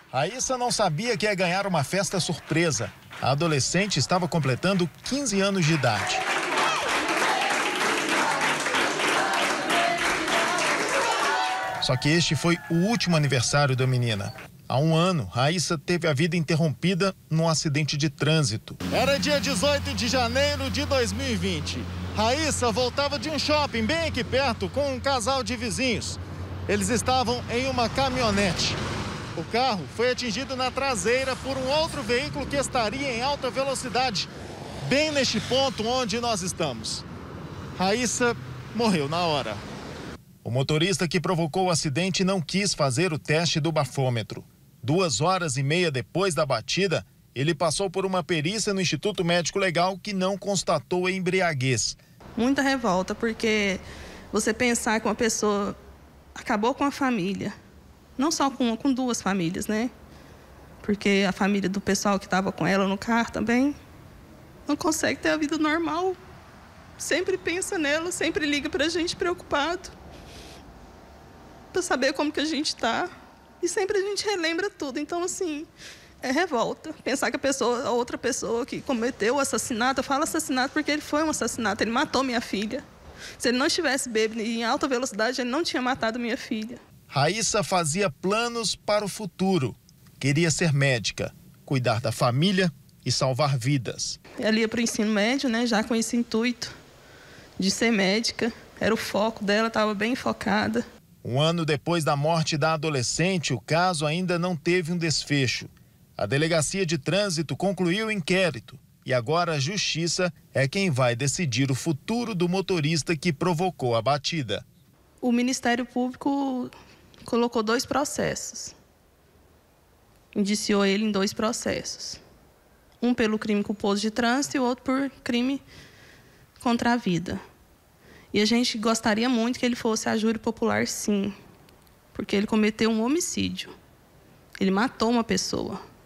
Raíssa não sabia que ia ganhar uma festa surpresa. A adolescente estava completando 15 anos de idade. Só que este foi o último aniversário da menina. Há um ano, Raíssa teve a vida interrompida num acidente de trânsito. Era dia 18 de janeiro de 2020. Raíssa voltava de um shopping bem aqui perto com um casal de vizinhos. Eles estavam em uma caminhonete. O carro foi atingido na traseira por um outro veículo que estaria em alta velocidade, bem neste ponto onde nós estamos. Raíssa morreu na hora. O motorista que provocou o acidente não quis fazer o teste do bafômetro. 2h30 depois da batida, ele passou por uma perícia no Instituto Médico Legal que não constatou a embriaguez. Muita revolta, porque você pensar que uma pessoa acabou com a família, não só com duas famílias, né? Porque a família do pessoal que estava com ela no carro também não consegue ter a vida normal. Sempre pensa nela, sempre liga pra gente preocupado, para saber como que a gente está. E sempre a gente relembra tudo. Então, assim, é revolta. Pensar que a outra pessoa que cometeu o assassinato, eu falo assassinato porque ele foi um assassinato, ele matou minha filha. Se ele não estivesse bêbado e em alta velocidade, ele não tinha matado minha filha. Raíssa fazia planos para o futuro. Queria ser médica, cuidar da família e salvar vidas. Ela ia para o ensino médio, né, já com esse intuito de ser médica. Era o foco dela, estava bem focada. Um ano depois da morte da adolescente, o caso ainda não teve um desfecho. A Delegacia de Trânsito concluiu o inquérito e agora a Justiça é quem vai decidir o futuro do motorista que provocou a batida. O Ministério Público colocou 2 processos. Indiciou ele em 2 processos. Um pelo crime culposo de trânsito e o outro por crime contra a vida. E a gente gostaria muito que ele fosse a júri popular, sim, porque ele cometeu um homicídio. Ele matou uma pessoa.